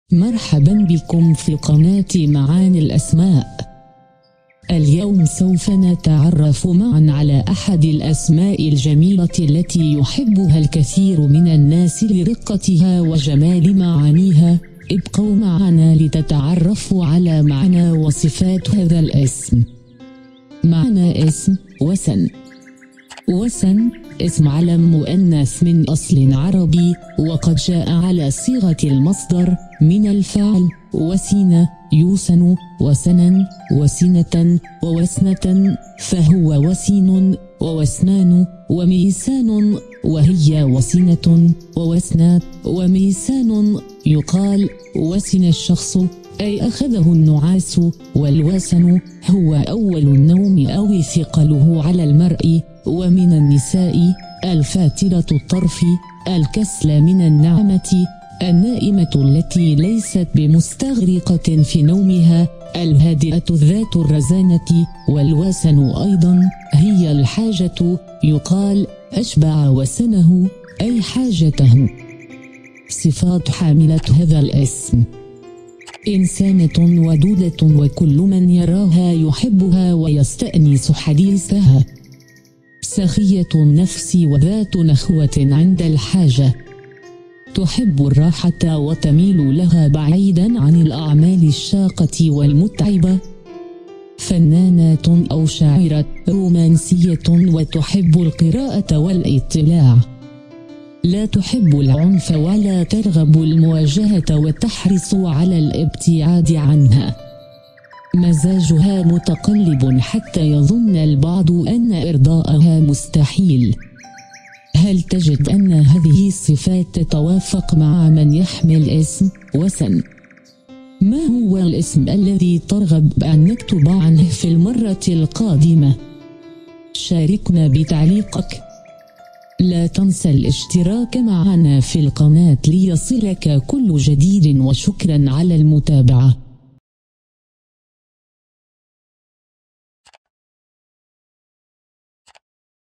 مرحبا بكم في قناة معاني الأسماء. اليوم سوف نتعرف معا على أحد الأسماء الجميلة التي يحبها الكثير من الناس لرقتها وجمال معانيها. ابقوا معنا لتتعرفوا على معنى وصفات هذا الاسم. معنى اسم وسن. وسن اسم علم مؤنث من أصل عربي، وقد جاء على صيغة المصدر من الفعل وسين يوسن وسنا وسنة ووسنة، فهو وسين ووسنان وميسان، وهي وسنة ووسنات وميسان. يقال وسن الشخص أي أخذه النعاس، والوسن هو أول النوم أو ثقله على المرء. ومن النساء الفاترة الطرف الكسلى من النعمة، النائمة التي ليست بمستغرقة في نومها، الهادئة ذات الرزانة. والوسن أيضا هي الحاجة، يقال أشبع وسنه أي حاجته. صفات حاملة هذا الاسم: إنسانة ودودة، وكل من يراها يحبها ويستأنس حديثها. سخية النفس وذات نخوة عند الحاجة، تحب الراحة وتميل لها بعيدا عن الأعمال الشاقة والمتعبة. فنانة أو شاعرة رومانسية، وتحب القراءة والاطلاع. لا تحب العنف ولا ترغب المواجهة، وتحرص على الابتعاد عنها. مزاجها متقلب حتى يظن البعض أن إرضاءها مستحيل. هل تجد أن هذه الصفات تتوافق مع من يحمل اسم وسن؟ ما هو الاسم الذي ترغب أن نكتب عنه في المرة القادمة؟ شاركنا بتعليقك. لا تنسى الاشتراك معنا في القناة ليصلك كل جديد، وشكرا على المتابعة.